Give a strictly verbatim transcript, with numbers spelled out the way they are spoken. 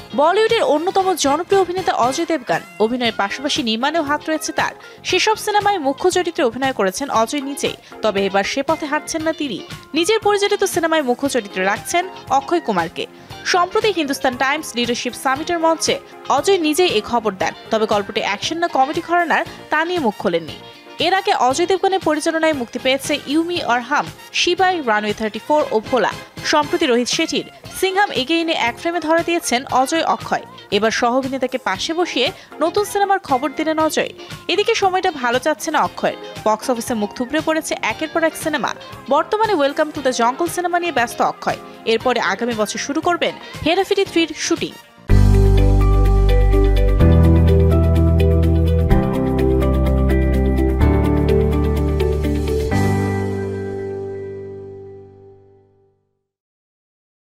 বলিউডের অন্যতম জনপ্রিয় অভিনেতা অজয় দেবগন অভিনয়ের পাশাপাশি নির্মাণেও হাত রয়েছে তার। সেসব সিনেমায় মুখ্য চরিত্রে অভিনয় করেছেন অজয় নিজেই, তবে এবার সে পথে হাঁটছেন না তিনি। নিজের পরিচালিত সিনেমায় মুখ্য চরিত্রে রাখছেন অক্ষয় কুমারকে। সম্প্রতি হিন্দুস্তান টাইমস লিডারশিপ সামিটের মঞ্চে অজয় নিজেই এই খবর দেন, তবে গল্পটি অ্যাকশন না কমেডি ঘরানার তা নিয়ে মুখ খোলেননি। এর আগে অজয় দেবগনের পরিচালনায় মুক্তি পেয়েছে you me Aur Hum, Shivaay, runway thirty four ও ভোলা। সম্প্রতি রোহিত শেঠির সিংহাম এগেইনে এক ফ্রেমে ধরা দিয়েছেন অজয় অক্ষয়। এবার সহ অভিনেতাকে পাশে বসিয়ে নতুন সিনেমার খবর দিলেন অজয়। এদিকে সময়টা ভালো যাচ্ছে না অক্ষয়ের। বক্স অফিসে মুখ থুবড়ে পড়েছে একের পর এক সিনেমা। বর্তমানে welcome to the jungle cinema নিয়ে ব্যস্ত অক্ষয়। এরপরে আগামী বছর শুরু করবেন হেরাফেরি থ্রির শুটিং।